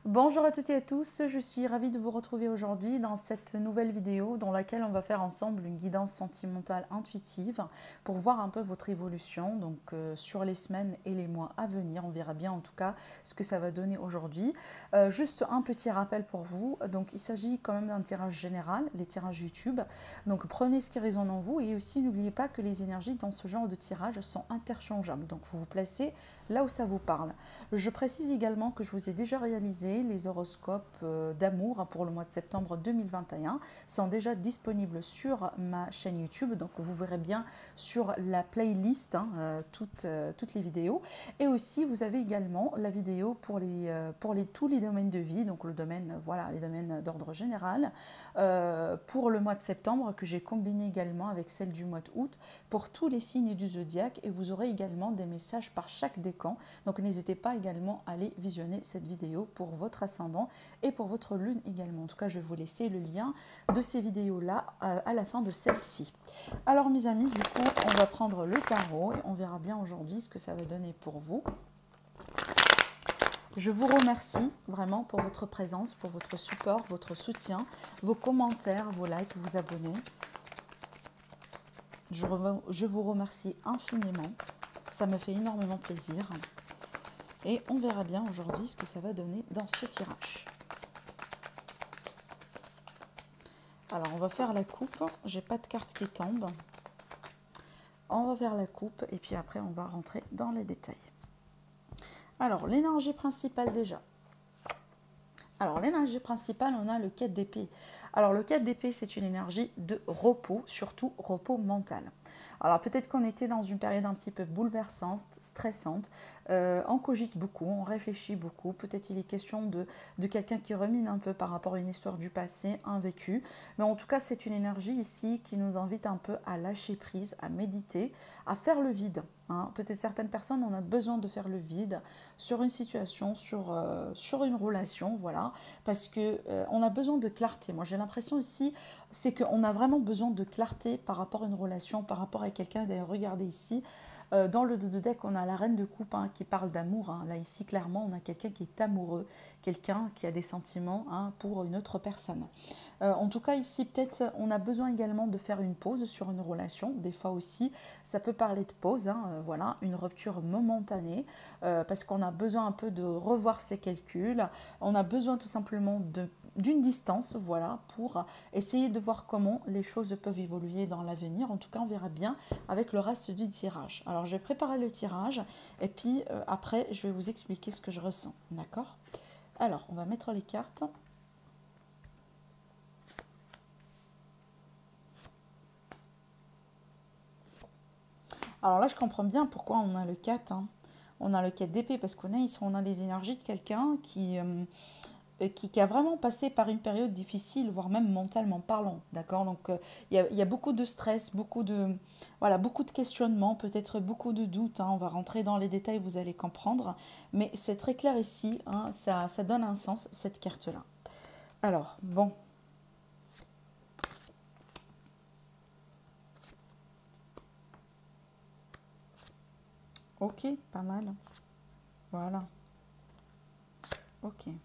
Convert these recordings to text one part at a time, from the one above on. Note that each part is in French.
Bonjour à toutes et à tous, je suis ravie de vous retrouver aujourd'hui dans cette nouvelle vidéo dans laquelle on va faire ensemble une guidance sentimentale intuitive pour voir un peu votre évolution donc sur les semaines et les mois à venir. On verra bien en tout cas ce que ça va donner aujourd'hui. Juste un petit rappel pour vous, donc il s'agit quand même d'un tirage général, les tirages YouTube. Donc prenez ce qui résonne en vous et aussi n'oubliez pas que les énergies dans ce genre de tirage sont interchangeables. Donc vous vous placez là où ça vous parle. Je précise également que je vous ai déjà réalisé les horoscopes d'amour pour le mois de septembre 2021. Ils sont déjà disponibles sur ma chaîne YouTube, donc vous verrez bien sur la playlist toutes les vidéos. Et aussi, vous avez également la vidéo pour tous les domaines de vie, donc le domaine, voilà, les domaines d'ordre général, pour le mois de septembre, que j'ai combiné également avec celle du mois d'août, pour tous les signes du zodiaque. Et vous aurez également des messages par chaque décan. Donc n'hésitez pas également à aller visionner cette vidéo pour votre ascendant et pour votre lune également. En tout cas, je vais vous laisser le lien de ces vidéos-là à la fin de celle-ci. Alors mes amis, du coup, on va prendre le tarot et on verra bien aujourd'hui ce que ça va donner pour vous. Je vous remercie vraiment pour votre présence, pour votre support, votre soutien, vos commentaires, vos likes, vos abonnés. Je vous remercie infiniment. Ça me fait énormément plaisir. Et on verra bien aujourd'hui ce que ça va donner dans ce tirage. Alors, on va faire la coupe. J'ai pas de carte qui tombe. On va faire la coupe et puis après, on va rentrer dans les détails. Alors, l'énergie principale déjà. Alors, l'énergie principale, on a le 4 d'épée. Alors, le 4 d'épée, c'est une énergie de repos, surtout repos mental. Alors, peut-être qu'on était dans une période un petit peu bouleversante, stressante. On cogite beaucoup, on réfléchit beaucoup. Peut-être il est question de quelqu'un qui remine un peu par rapport à une histoire du passé, un vécu. Mais en tout cas, c'est une énergie ici qui nous invite un peu à lâcher prise, à méditer, à faire le vide. Peut-être certaines personnes, on a besoin de faire le vide sur une situation, sur une relation, voilà, parce que on a besoin de clarté. Moi, j'ai l'impression ici, c'est qu'on a vraiment besoin de clarté par rapport à une relation, par rapport à quelqu'un. D'ailleurs, regardez ici, dans le dos de deck, on a la reine de coupe qui parle d'amour. Là, ici, clairement, on a quelqu'un qui est amoureux, quelqu'un qui a des sentiments pour une autre personne. En tout cas, ici, peut-être, on a besoin également de faire une pause sur une relation. Des fois aussi, ça peut parler de pause, voilà, une rupture momentanée, parce qu'on a besoin un peu de revoir ses calculs. On a besoin tout simplement d'une distance, voilà, pour essayer de voir comment les choses peuvent évoluer dans l'avenir. En tout cas, on verra bien avec le reste du tirage. Alors, je vais préparer le tirage et puis après, je vais vous expliquer ce que je ressens, d'accord? Alors, on va mettre les cartes. Alors là, je comprends bien pourquoi on a le 4. On a le 4 d'épée parce qu'on a ici, on a des énergies de quelqu'un qui a vraiment passé par une période difficile, voire même mentalement parlant, d'accord? Donc il y a beaucoup de stress, voilà, beaucoup de questionnements, peut-être beaucoup de doutes. On va rentrer dans les détails, vous allez comprendre. Mais c'est très clair ici, ça donne un sens, cette carte-là. Alors, bon. Ok, pas mal. Voilà. Ok.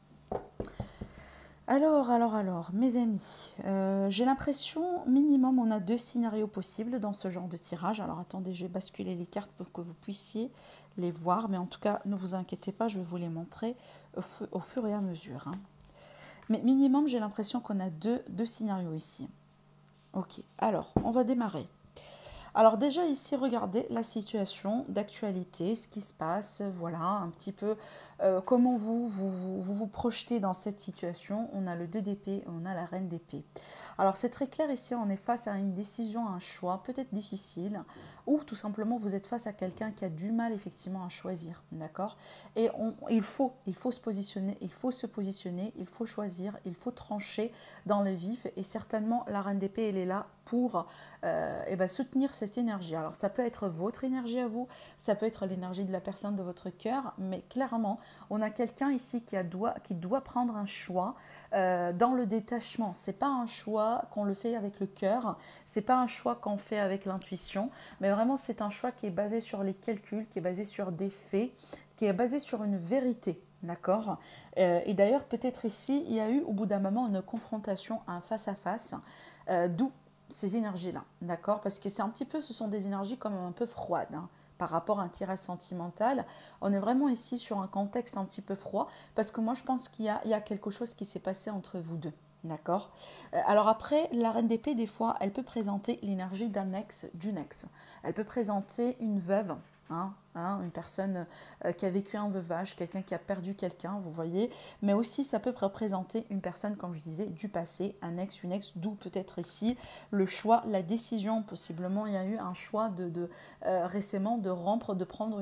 Alors, mes amis, j'ai l'impression, minimum, on a 2 scénarios possibles dans ce genre de tirage. Alors, attendez, je vais basculer les cartes pour que vous puissiez les voir. Mais en tout cas, ne vous inquiétez pas, je vais vous les montrer au fur et à mesure. Mais minimum, j'ai l'impression qu'on a deux scénarios ici. Ok, alors, on va démarrer. Alors déjà ici, regardez la situation d'actualité, ce qui se passe, voilà, un petit peu comment vous projetez dans cette situation. On a le 2 d'épée, on a la reine d'épée. Alors c'est très clair ici, on est face à une décision, à un choix peut-être difficile, ou tout simplement vous êtes face à quelqu'un qui a du mal effectivement à choisir, d'accord? Et il faut se positionner, il faut choisir, il faut trancher dans le vif, et certainement la reine d'épée, elle est là pour soutenir cette énergie. Alors ça peut être votre énergie à vous, ça peut être l'énergie de la personne de votre cœur, mais clairement, on a quelqu'un ici qui doit prendre un choix dans le détachement. C'est pas un choix qu'on le fait avec le cœur, c'est pas un choix qu'on fait avec l'intuition, mais vraiment c'est un choix qui est basé sur les calculs, qui est basé sur des faits, qui est basé sur une vérité. d'accord? Et d'ailleurs, peut-être ici, il y a eu au bout d'un moment une confrontation, un face-à-face, d'où ces énergies-là, d'accord? Parce que c'est un petit peu, ce sont des énergies comme un peu froides, hein, par rapport à un tirage sentimental. On est vraiment ici sur un contexte un petit peu froid, parce que moi, je pense il y a quelque chose qui s'est passé entre vous deux. D'accord. Alors après, la reine d'épée, des fois, elle peut présenter l'énergie d'un ex, d'une ex. Elle peut présenter une veuve, une personne qui a vécu un veuvage, quelqu'un qui a perdu quelqu'un, vous voyez. Mais aussi, ça peut représenter une personne, comme je disais, du passé, un ex, une ex, d'où peut-être ici le choix, la décision. Possiblement, il y a eu un choix récemment de rompre, de prendre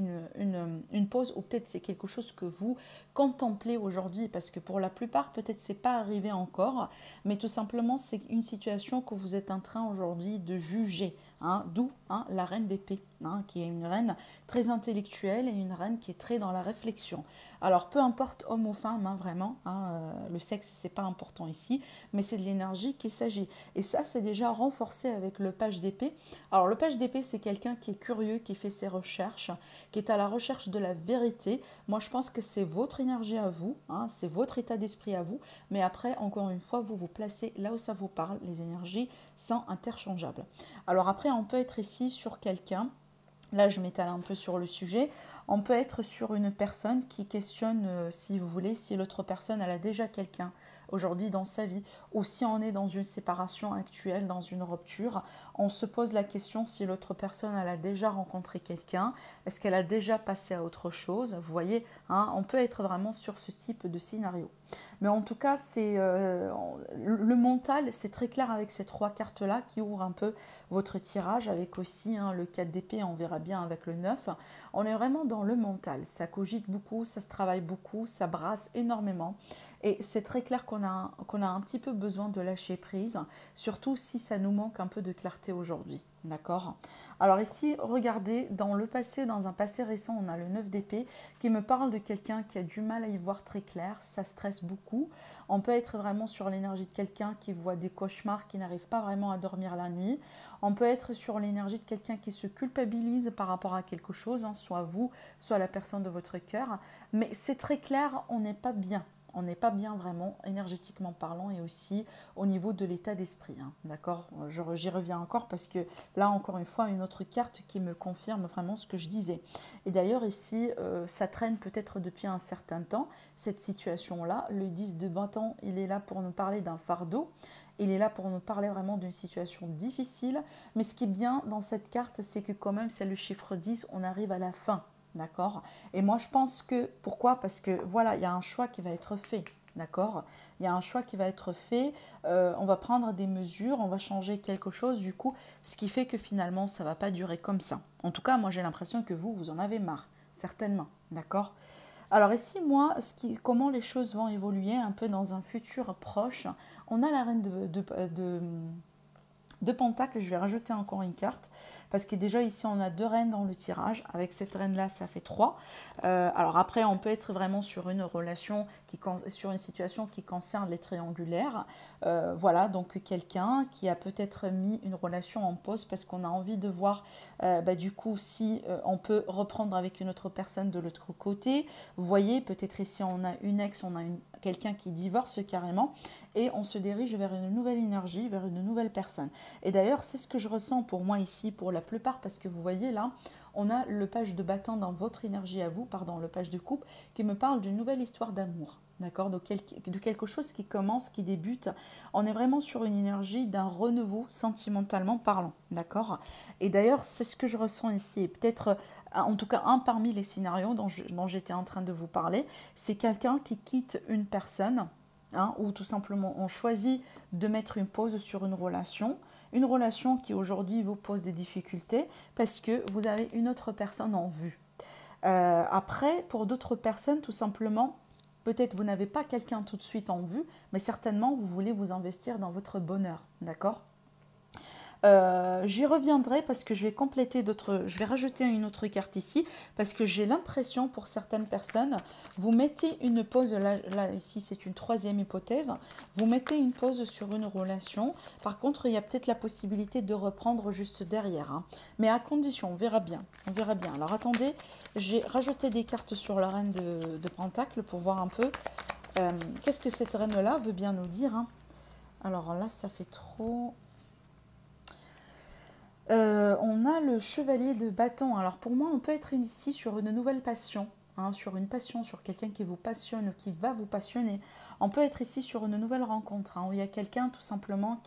une pause, ou peut-être c'est quelque chose que vous contemplez aujourd'hui, parce que pour la plupart, peut-être c'est pas arrivé encore, mais tout simplement, c'est une situation que vous êtes en train aujourd'hui de juger. D'où la reine d'épée, qui est une reine très intellectuelle et une reine qui est très dans la réflexion. Alors peu importe homme ou femme, vraiment, le sexe c'est pas important ici, mais c'est de l'énergie qu'il s'agit. Et ça c'est déjà renforcé avec le page d'épée. Alors le page d'épée c'est quelqu'un qui est curieux, qui fait ses recherches, qui est à la recherche de la vérité. Moi je pense que c'est votre énergie à vous, c'est votre état d'esprit à vous, mais après encore une fois vous vous placez là où ça vous parle, les énergies sont interchangeables. Alors après on peut être ici sur quelqu'un. Là, je m'étale un peu sur le sujet. On peut être sur une personne qui questionne, si vous voulez, si l'autre personne, elle a déjà quelqu'un aujourd'hui dans sa vie, ou si on est dans une séparation actuelle, dans une rupture, on se pose la question si l'autre personne, elle a déjà rencontré quelqu'un, est-ce qu'elle a déjà passé à autre chose, vous voyez, on peut être vraiment sur ce type de scénario. Mais en tout cas, le mental, c'est très clair avec ces trois cartes-là qui ouvrent un peu votre tirage, avec aussi le 4 d'épée, on verra bien avec le 9. On est vraiment dans le mental, ça cogite beaucoup, ça se travaille beaucoup, ça brasse énormément. Et c'est très clair qu'on a un petit peu besoin de lâcher prise, surtout si ça nous manque un peu de clarté aujourd'hui. D'accord. Alors ici, regardez, dans le passé, dans un passé récent, on a le 9 d'épée qui me parle de quelqu'un qui a du mal à y voir très clair, ça stresse beaucoup. On peut être vraiment sur l'énergie de quelqu'un qui voit des cauchemars, qui n'arrive pas vraiment à dormir la nuit. On peut être sur l'énergie de quelqu'un qui se culpabilise par rapport à quelque chose, soit vous, soit la personne de votre cœur. Mais c'est très clair, on n'est pas bien. On n'est pas bien vraiment énergétiquement parlant et aussi au niveau de l'état d'esprit. D'accord. J'y reviens encore parce que là, encore une fois, une autre carte qui me confirme vraiment ce que je disais. Et d'ailleurs, ici, ça traîne peut-être depuis un certain temps, cette situation-là. Le 10 de bâton, il est là pour nous parler d'un fardeau. Il est là pour nous parler vraiment d'une situation difficile. Mais ce qui est bien dans cette carte, c'est que quand même, c'est le chiffre 10, on arrive à la fin. D'accord. Et moi, je pense que, pourquoi? Parce que, voilà, il y a un choix qui va être fait. D'accord. Il y a un choix qui va être fait. On va prendre des mesures, on va changer quelque chose, du coup, ce qui fait que finalement, ça ne va pas durer comme ça. En tout cas, moi, j'ai l'impression que vous en avez marre. Certainement. D'accord. Alors ici, moi, comment les choses vont évoluer un peu dans un futur proche. On a la reine de Pentacle, je vais rajouter encore une carte parce que déjà ici on a deux reines dans le tirage, avec cette reine là ça fait 3. Alors après on peut être vraiment sur une relation, sur une situation qui concerne les triangulaires, voilà, donc quelqu'un qui a peut-être mis une relation en pause parce qu'on a envie de voir du coup si on peut reprendre avec une autre personne de l'autre côté. Vous voyez, peut-être ici on a une ex, on a quelqu'un qui divorce carrément et on se dirige vers une nouvelle énergie, vers une nouvelle personne. Et d'ailleurs, c'est ce que je ressens pour moi ici, pour la plupart, parce que vous voyez là, on a le page de bâton dans votre énergie à vous, pardon, le page de coupe, qui me parle d'une nouvelle histoire d'amour, d'accord, de quelque chose qui commence, qui débute. On est vraiment sur une énergie d'un renouveau sentimentalement parlant, d'accord. Et d'ailleurs, c'est ce que je ressens ici, et peut-être, en tout cas, un parmi les scénarios dont j'étais en train de vous parler, c'est quelqu'un qui quitte une personne, ou tout simplement on choisit de mettre une pause sur une relation qui aujourd'hui vous pose des difficultés parce que vous avez une autre personne en vue. Après, pour d'autres personnes, tout simplement, peut-être vous n'avez pas quelqu'un tout de suite en vue, mais certainement vous voulez vous investir dans votre bonheur, d'accord ? J'y reviendrai parce que je vais compléter d'autres, je vais rajouter une autre carte ici parce que j'ai l'impression pour certaines personnes, vous mettez une pause, là ici c'est une troisième hypothèse, vous mettez une pause sur une relation, par contre il y a peut-être la possibilité de reprendre juste derrière, hein. Mais à condition, on verra bien, on verra bien. Alors attendez, j'ai rajouté des cartes sur la reine de Pentacle pour voir un peu qu'est-ce que cette reine-là veut bien nous dire, hein. Alors là ça fait trop... on a le chevalier de bâton. Alors pour moi, on peut être ici sur une nouvelle passion, hein, sur une passion, sur quelqu'un qui vous passionne ou qui va vous passionner. On peut être ici sur une nouvelle rencontre, hein, où il y a quelqu'un tout simplement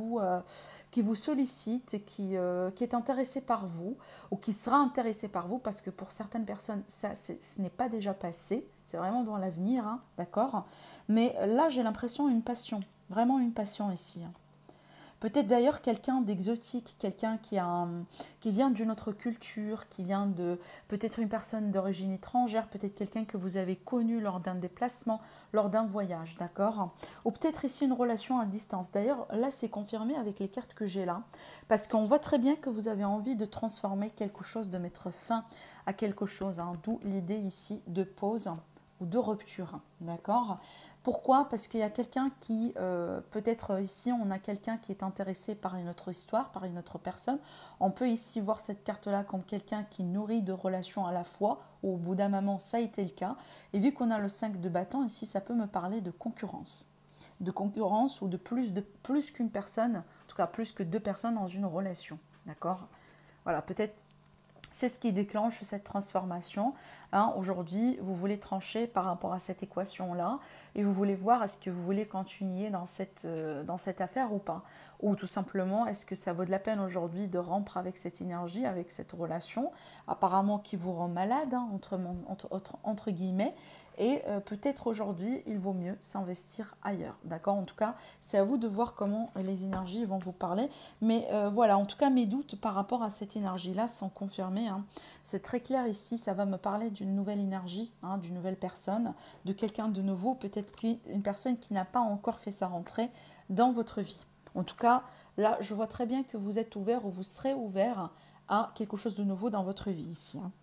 qui vous sollicite et qui est intéressé par vous ou qui sera intéressé par vous parce que pour certaines personnes, ça, ce n'est pas déjà passé, c'est vraiment dans l'avenir, hein, d'accord? Mais là, j'ai l'impression une passion, vraiment une passion ici, hein. Peut-être d'ailleurs quelqu'un d'exotique, quelqu'un qui vient d'une autre culture, qui vient de peut-être une personne d'origine étrangère, peut-être quelqu'un que vous avez connu lors d'un déplacement, lors d'un voyage, d'accord? Ou peut-être ici une relation à distance. D'ailleurs, là, c'est confirmé avec les cartes que j'ai là, parce qu'on voit très bien que vous avez envie de transformer quelque chose, de mettre fin à quelque chose, hein, d'où l'idée ici de pause ou de rupture, d'accord? Pourquoi? Parce qu'il y a quelqu'un qui, peut-être ici, on a quelqu'un qui est intéressé par une autre histoire, par une autre personne. On peut ici voir cette carte-là comme quelqu'un qui nourrit de relations à la fois, ou au bout d'un moment, ça a été le cas. Et vu qu'on a le 5 de bâton, ici, ça peut me parler de concurrence. De concurrence ou de plus qu'une personne, en tout cas plus que deux personnes dans une relation. D'accord? Voilà, peut-être c'est ce qui déclenche cette transformation, hein. Aujourd'hui, vous voulez trancher par rapport à cette équation-là et vous voulez voir est-ce que vous voulez continuer dans cette affaire ou pas. Ou tout simplement, est-ce que ça vaut de la peine aujourd'hui de rompre avec cette énergie, avec cette relation, apparemment qui vous rend malade, hein, entre guillemets. Et peut-être aujourd'hui, il vaut mieux s'investir ailleurs. D'accord? En tout cas, c'est à vous de voir comment les énergies vont vous parler. Mais voilà, en tout cas, mes doutes par rapport à cette énergie-là sont confirmés, hein. C'est très clair ici, ça va me parler d'une nouvelle énergie, hein, d'une nouvelle personne, de quelqu'un de nouveau, peut-être une personne qui n'a pas encore fait sa rentrée dans votre vie. En tout cas, là, je vois très bien que vous êtes ouvert ou vous serez ouvert à quelque chose de nouveau dans votre vie ici, hein.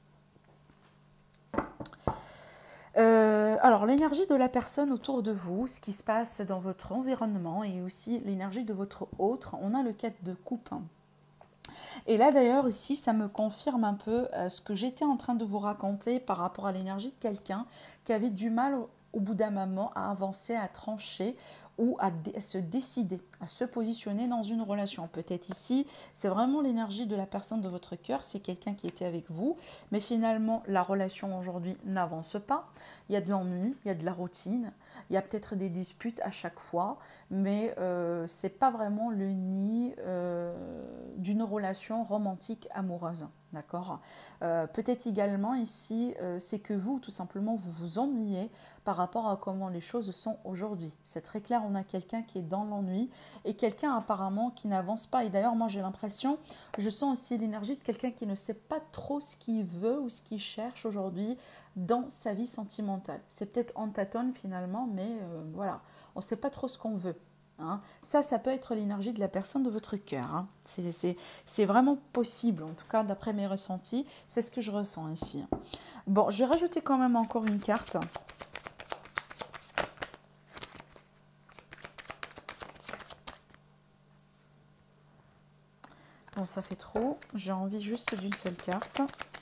Alors, l'énergie de la personne autour de vous, ce qui se passe dans votre environnement et aussi l'énergie de votre autre, on a le 4 de coupe. Et là, d'ailleurs, ici, ça me confirme un peu ce que j'étais en train de vous raconter par rapport à l'énergie de quelqu'un qui avait du mal au bout d'un moment à avancer, à trancher ou à se décider, à se positionner dans une relation. Peut-être ici, c'est vraiment l'énergie de la personne de votre cœur, c'est quelqu'un qui était avec vous, mais finalement, la relation aujourd'hui n'avance pas. Il y a de l'ennui, il y a de la routine, il y a peut-être des disputes à chaque fois, mais ce n'est pas vraiment le nid d'une relation romantique amoureuse. D'accord? Peut-être également ici, c'est que vous, tout simplement, vous vous ennuyez par rapport à comment les choses sont aujourd'hui. C'est très clair, on a quelqu'un qui est dans l'ennui et quelqu'un apparemment qui n'avance pas. Et d'ailleurs, moi j'ai l'impression, je sens aussi l'énergie de quelqu'un qui ne sait pas trop ce qu'il veut ou ce qu'il cherche aujourd'hui dans sa vie sentimentale. C'est peut-être en tâtonne finalement, mais voilà, on ne sait pas trop ce qu'on veut. Hein. Ça peut être l'énergie de la personne de votre cœur. Hein. C'est vraiment possible, en tout cas d'après mes ressentis, c'est ce que je ressens ici. Bon, je vais rajouter quand même encore une carte. Bon, ça fait trop. J'ai envie juste d'une seule carte.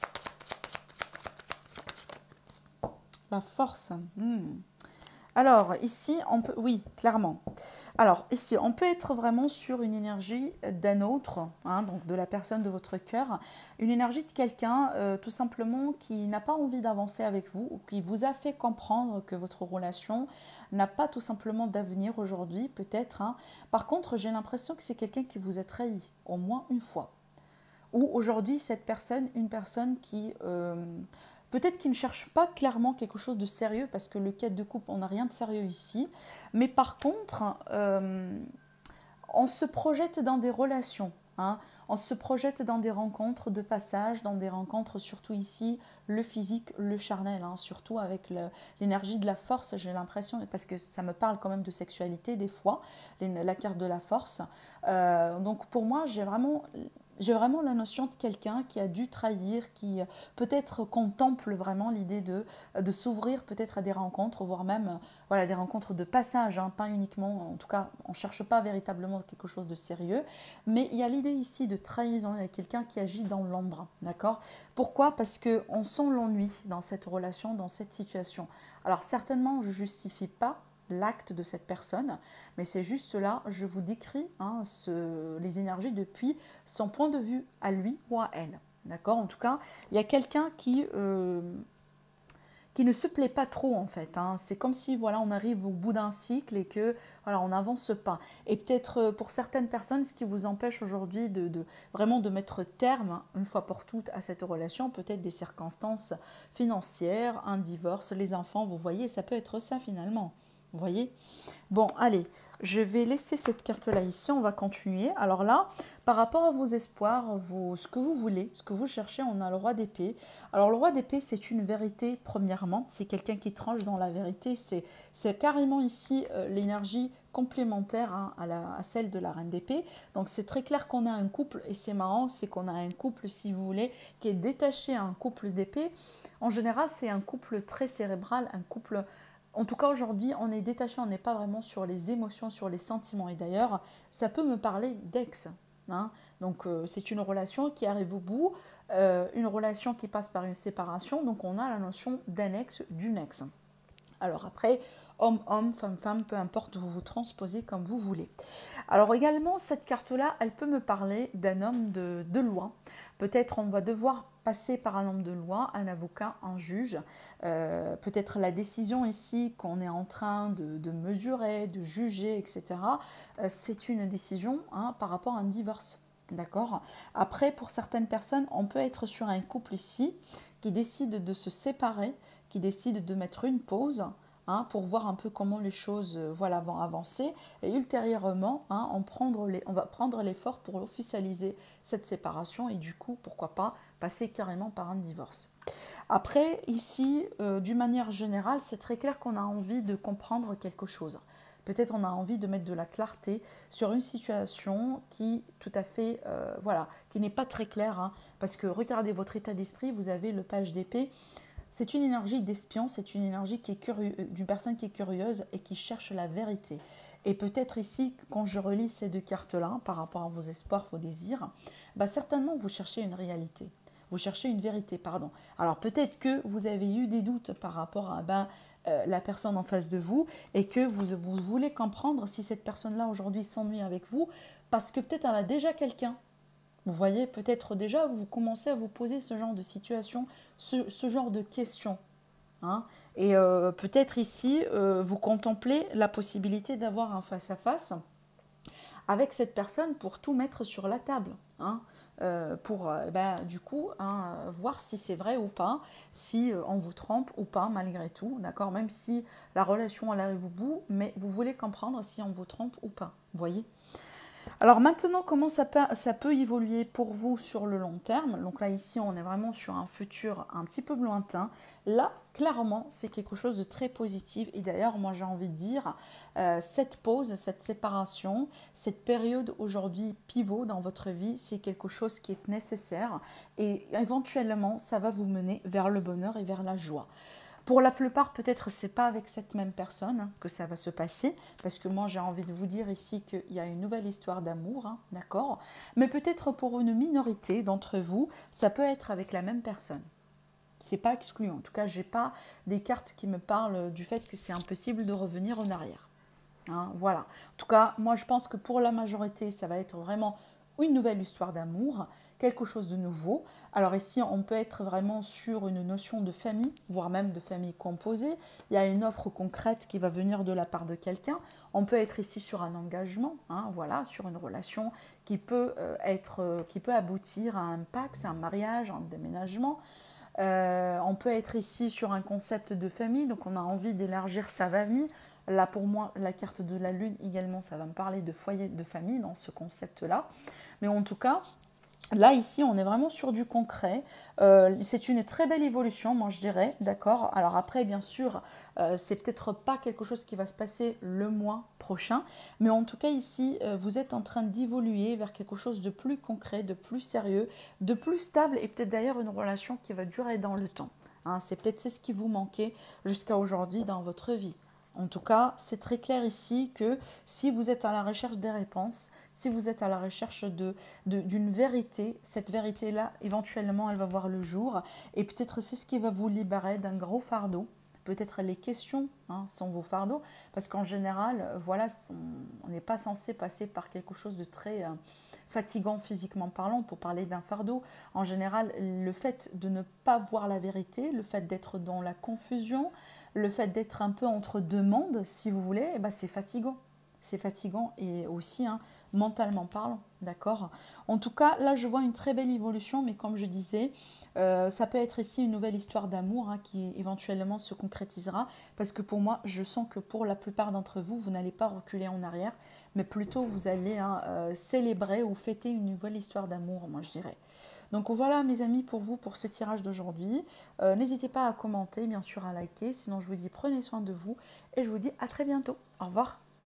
La force. Alors, ici, on peut... Oui, clairement. Alors, ici, on peut être vraiment sur une énergie d'un autre, hein, donc de la personne de votre cœur, une énergie de quelqu'un, tout simplement, qui n'a pas envie d'avancer avec vous, ou qui vous a fait comprendre que votre relation n'a pas tout simplement d'avenir aujourd'hui, peut-être. Hein. Par contre, j'ai l'impression que c'est quelqu'un qui vous a trahi, au moins une fois. Ou aujourd'hui, cette personne, une personne qui... peut-être qu'il ne cherche pas clairement quelque chose de sérieux, parce que le 4 de coupe, on n'a rien de sérieux ici. Mais par contre, on se projette dans des relations. hein. On se projette dans des rencontres de passage, dans des rencontres surtout ici, le physique, le charnel, hein, surtout avec l'énergie de la force, j'ai l'impression, parce que ça me parle quand même de sexualité des fois, la carte de la force. Donc pour moi, j'ai vraiment la notion de quelqu'un qui a dû trahir, qui peut-être contemple vraiment l'idée de s'ouvrir peut-être à des rencontres, voire même voilà, des rencontres de passage, hein, pas uniquement, en tout cas, on ne cherche pas véritablement quelque chose de sérieux, mais il y a l'idée ici de trahison, il y a quelqu'un qui agit dans l'ombre, d'accord? Pourquoi? Parce qu'on sent l'ennui dans cette relation, dans cette situation. Alors certainement, je ne justifie pas l'acte de cette personne, mais c'est juste là, je vous décris hein, les énergies depuis son point de vue à lui ou à elle. D'accord? En tout cas, il y a quelqu'un qui ne se plaît pas trop en fait. Hein. C'est comme si voilà, on arrive au bout d'un cycle et que voilà, on n'avance pas. Et peut-être pour certaines personnes, ce qui vous empêche aujourd'hui vraiment de mettre terme une fois pour toutes à cette relation, peut-être des circonstances financières, un divorce, les enfants, vous voyez, ça peut être ça finalement. Vous voyez? Bon, allez, je vais laisser cette carte-là ici, on va continuer. Alors là, par rapport à vos espoirs, ce que vous voulez, ce que vous cherchez, on a le roi d'épée. Alors le roi d'épée, c'est une vérité, premièrement. C'est quelqu'un qui tranche dans la vérité. C'est carrément ici l'énergie complémentaire hein, à celle de la reine d'épée. Donc c'est très clair qu'on a un couple, et c'est marrant, c'est qu'on a un couple, si vous voulez, qui est détaché à un couple d'épée. En général, c'est un couple très cérébral, un couple... En tout cas, aujourd'hui, on est détaché, on n'est pas vraiment sur les émotions, sur les sentiments. Et d'ailleurs, ça peut me parler d'ex. Hein. Donc, c'est une relation qui arrive au bout, une relation qui passe par une séparation. Donc, on a la notion d'un ex, d'une ex. Alors après, homme, femme, peu importe, vous vous transposez comme vous voulez. Alors également, cette carte-là, elle peut me parler d'un homme de loi. Peut-être on va devoir passer par un homme de loi, un avocat, un juge. Peut-être la décision ici qu'on est en train de mesurer, de juger, etc. C'est une décision hein, par rapport à un divorce. D'accord. Après, pour certaines personnes, on peut être sur un couple ici qui décide de se séparer, qui décide de mettre une pause hein, pour voir un peu comment les choses voilà, vont avancer. Et ultérieurement, hein, on va prendre l'effort pour officialiser cette séparation et du coup, pourquoi pas, passer carrément par un divorce. Après, ici, d'une manière générale, c'est très clair qu'on a envie de comprendre quelque chose. Peut-être on a envie de mettre de la clarté sur une situation qui tout à fait, voilà, qui n'est pas très claire. Hein, parce que regardez votre état d'esprit, vous avez le page d'épée. C'est une énergie d'espion, c'est une énergie qui est d'une personne qui est curieuse et qui cherche la vérité. Et peut-être ici, quand je relis ces deux cartes-là, par rapport à vos espoirs, vos désirs, bah certainement vous cherchez une réalité. Vous cherchez une vérité, pardon. Alors peut-être que vous avez eu des doutes par rapport à la personne en face de vous et que vous voulez comprendre si cette personne-là aujourd'hui s'ennuie avec vous parce que peut-être elle a déjà quelqu'un. Vous voyez, peut-être déjà vous commencez à vous poser ce genre de situation, ce genre de questions. Hein. Et peut-être ici, vous contemplez la possibilité d'avoir un face-à-face avec cette personne pour tout mettre sur la table. Hein. Pour du coup hein, voir si c'est vrai ou pas, si on vous trompe ou pas malgré tout, d'accord, même si la relation elle arrive au bout, mais vous voulez comprendre si on vous trompe ou pas, vous voyez. Alors maintenant, comment ça peut évoluer pour vous sur le long terme? Donc là, ici, on est vraiment sur un futur un petit peu lointain. Là, clairement, c'est quelque chose de très positif. Et d'ailleurs, moi, j'ai envie de dire, cette pause, cette séparation, cette période aujourd'hui pivot dans votre vie, c'est quelque chose qui est nécessaire. Et éventuellement, ça va vous mener vers le bonheur et vers la joie. Pour la plupart, peut-être c'est pas avec cette même personne que ça va se passer, parce que moi j'ai envie de vous dire ici qu'il y a une nouvelle histoire d'amour, hein, d'accord. Mais peut-être pour une minorité d'entre vous, ça peut être avec la même personne. C'est pas exclu. En tout cas, j'ai pas des cartes qui me parlent du fait que c'est impossible de revenir en arrière. Hein, voilà. En tout cas, moi je pense que pour la majorité, ça va être vraiment une nouvelle histoire d'amour, quelque chose de nouveau. Alors ici, on peut être vraiment sur une notion de famille, voire même de famille composée. Il y a une offre concrète qui va venir de la part de quelqu'un. On peut être ici sur un engagement, hein, voilà, sur une relation qui peut aboutir à un pacte, un mariage, un déménagement. On peut être ici sur un concept de famille, donc on a envie d'élargir sa famille. Là, pour moi, la carte de la lune également, ça va me parler de foyer, de famille dans ce concept-là. Mais en tout cas, là, ici, on est vraiment sur du concret. C'est une très belle évolution, moi je dirais, d'accord. Alors après, bien sûr, c'est peut-être pas quelque chose qui va se passer le mois prochain, mais en tout cas ici, vous êtes en train d'évoluer vers quelque chose de plus concret, de plus sérieux, de plus stable et peut-être d'ailleurs une relation qui va durer dans le temps. Hein, c'est peut-être ce qui vous manquait jusqu'à aujourd'hui dans votre vie. En tout cas, c'est très clair ici que si vous êtes à la recherche des réponses, si vous êtes à la recherche d'une vérité, cette vérité-là, éventuellement, elle va voir le jour. Et peut-être c'est ce qui va vous libérer d'un gros fardeau. Peut-être les questions sont vos fardeaux. Parce qu'en général, voilà, on n'est pas censé passer par quelque chose de très fatigant physiquement parlant pour parler d'un fardeau. En général, le fait de ne pas voir la vérité, le fait d'être dans la confusion, le fait d'être un peu entre deux mondes, si vous voulez, eh ben c'est fatigant. C'est fatigant et aussi mentalement parlant, d'accord. En tout cas, là, je vois une très belle évolution, mais comme je disais, ça peut être ici une nouvelle histoire d'amour qui éventuellement se concrétisera, parce que pour moi, je sens que pour la plupart d'entre vous, vous n'allez pas reculer en arrière, mais plutôt vous allez célébrer ou fêter une nouvelle histoire d'amour, moi je dirais. Donc voilà mes amis pour vous pour ce tirage d'aujourd'hui. N'hésitez pas à commenter, bien sûr à liker. Sinon je vous dis prenez soin de vous et je vous dis à très bientôt. Au revoir.